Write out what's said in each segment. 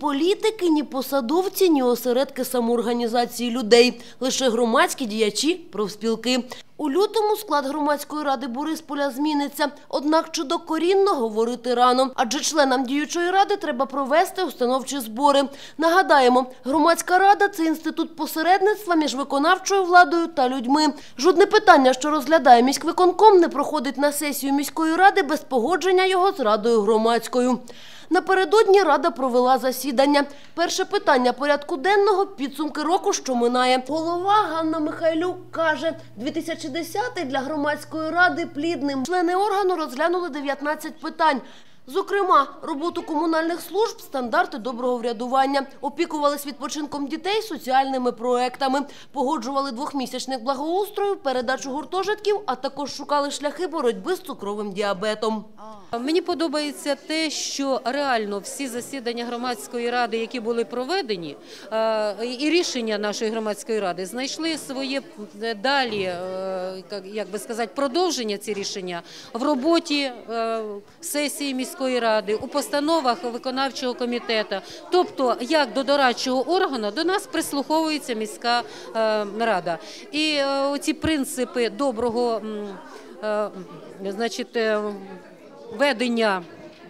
політики, ні посадовці, ні осередки самоорганізації людей. Лише громадські діячі, профспілки. У лютому склад громадської ради Борисполя зміниться. Однак чи докорінно говорити рано. Адже членам діючої ради треба провести установчі збори. Нагадаємо, громадська рада – це інститут посередництва між виконавчою владою та людьми. Жодне питання, що розглядає міськвиконком, не проходить на сесію міської ради без погодження його з радою громадською. Напередодні рада провела засідання. Перше питання порядку денного – підсумки року, що минає. Голова Ганна Михайлюк каже, 2010-й для громадської ради плідним. Члени органу розглянули 19 питань. Зокрема, роботу комунальних служб, стандарти доброго врядування, опікувались відпочинком дітей, соціальними проектами, погоджували двохмісячник благоустрою, передачу гуртожитків, а також шукали шляхи боротьби з цукровим діабетом. Мені подобається те, що реально всі засідання громадської ради, які були проведені, і рішення нашої громадської ради знайшли своє далі, як би сказати, продовження ці рішення в роботі сесії міської ради, у постановах виконавчого комітету. Тобто, як до дорадчого органу, до нас прислуховується міська рада. І ці принципи доброго, значить, ведення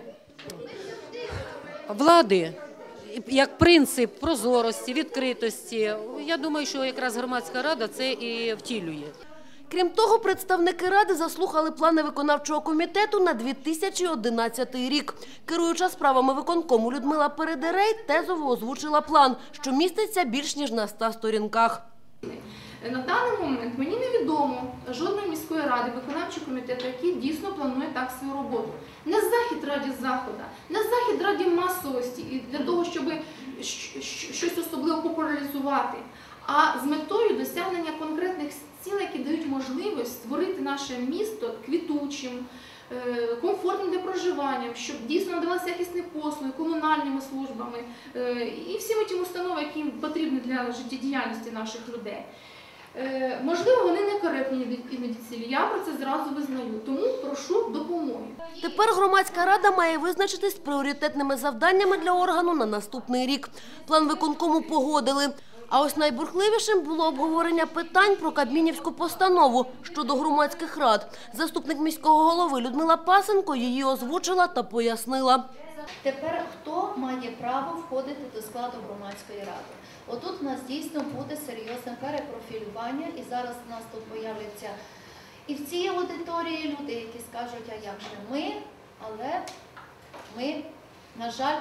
влади, як принцип прозорості, відкритості, я думаю, що якраз громадська рада це і втілює. Крім того, представники ради заслухали плани виконавчого комітету на 2011 рік. Керуюча справами виконкому Людмила Передерей тезово озвучила план, що міститься більш ніж на 100 сторінках. На даний момент мені невідомо жодної міської ради, виконавчого комітету, який дійсно планує так свою роботу. Не захід раді заходу, не захід раді масовості і для того, щоб щось особливо популяризувати, а з метою досягнення конкретних цілей, які дають можливість створити наше місто квітучим, комфортним для проживання, щоб дійсно надавалися якісні послуги комунальними службами і всіми тими установами, які потрібні для життєдіяльності наших людей. Можливо, вони некоректні іноді цілі. Я про це зразу визнаю, тому прошу допомоги. Тепер громадська рада має визначитись з пріоритетними завданнями для органу на наступний рік. План виконкому погодили. А ось найбурхливішим було обговорення питань про Кабмінівську постанову щодо громадських рад. Заступник міського голови Людмила Пасенко її озвучила та пояснила. Тепер хто має право входити до складу громадської ради? Отут у нас дійсно буде серйозне перепрофілювання, і зараз у нас тут появляться і в цій аудиторії люди, які скажуть, а як же ми, але ми, на жаль,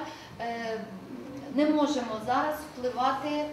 не можемо зараз впливати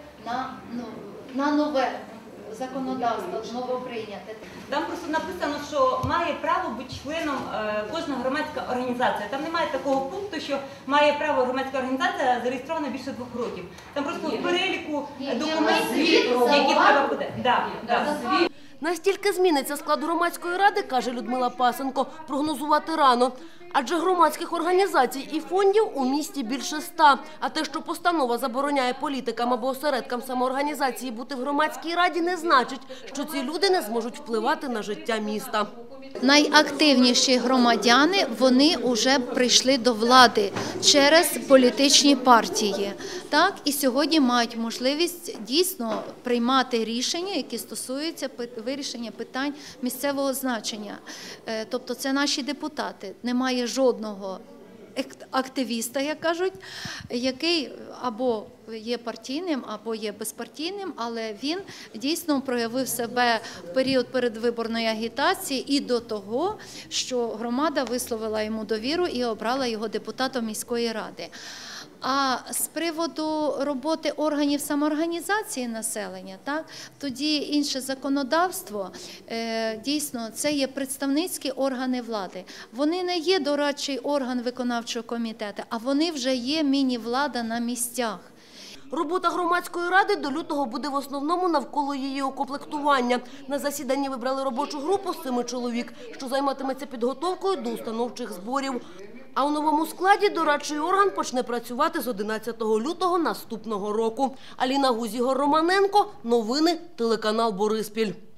на нове законодавство, новоприйняте. Там просто написано, що має право бути членом кожна громадська організація. Там немає такого пункту, що має право громадська організація зареєстрована більше 2 років. Там просто в переліку документів, які треба буде. Настільки зміниться склад громадської ради, каже Людмила Пасенко, прогнозувати рано. Адже громадських організацій і фондів у місті більше 100. А те, що постанова забороняє політикам або осередкам самоорганізації бути в громадській раді, не значить, що ці люди не зможуть впливати на життя міста. Найактивніші громадяни, вони вже прийшли до влади через політичні партії. Так? І сьогодні мають можливість дійсно приймати рішення, які стосуються вирішення питань місцевого значення. Тобто це наші депутати. Немає жодного активіста, як кажуть, який або є партійним, або є безпартійним, але він дійсно проявив себе в період передвиборної агітації і до того, що громада висловила йому довіру і обрала його депутатом міської ради. А з приводу роботи органів самоорганізації населення, так, тоді інше законодавство, дійсно, це є представницькі органи влади. Вони не є дорадчий орган виконавчого комітету, а вони вже є міні-влада на місцях. Робота громадської ради до лютого буде в основному навколо її укомплектування. На засіданні вибрали робочу групу з 7 чоловік, що займатиметься підготовкою до установчих зборів. А у новому складі дорадчий орган почне працювати з 11 лютого наступного року. Аліна Гузь, Ігор Романенко. Новини, телеканал Бориспіль.